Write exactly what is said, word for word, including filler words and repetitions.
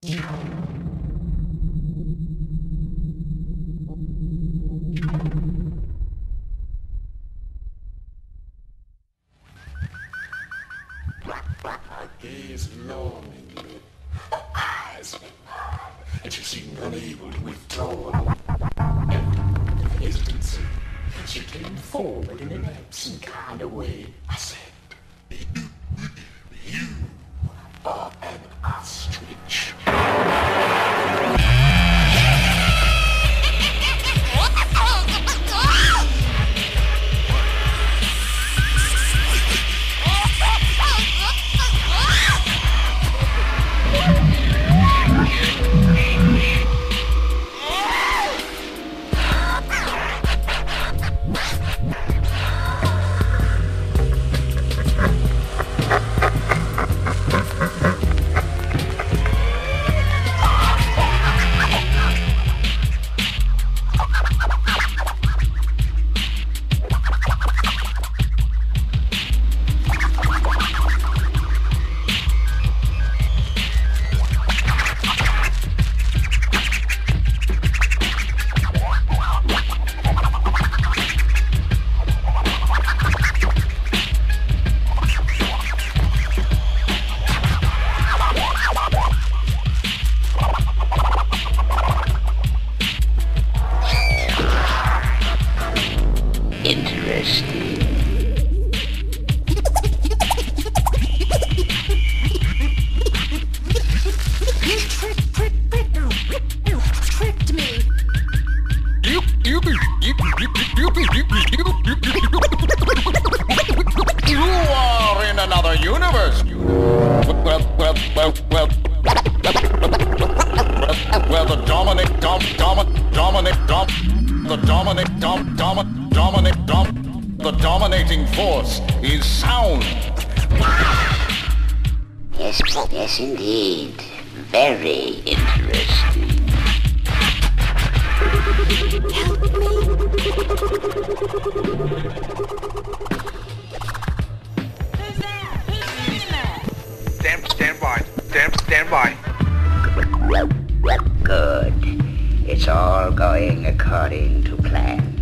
I gazed longingly, her eyes met mine, and she seemed unable to withdraw. And with hesitancy, she came forward in an absent kind of way. I said, "You are an ostrich." Interesting. You tricked, tricked, tricked, you tricked me. You, you, you, you, you, you, you, you are in another universe. Well, well, well, well, well, the Dominic, Dom, Dom, Dominic, Dom, the Dominic, Dom, Dom, Dominic, Dom, the dominating force is sound. Yes, yes, indeed. Very interesting. Help me. Who's there? Who's in there? Stand, stand by. Stand, stand by. Good. It's all going according to plan.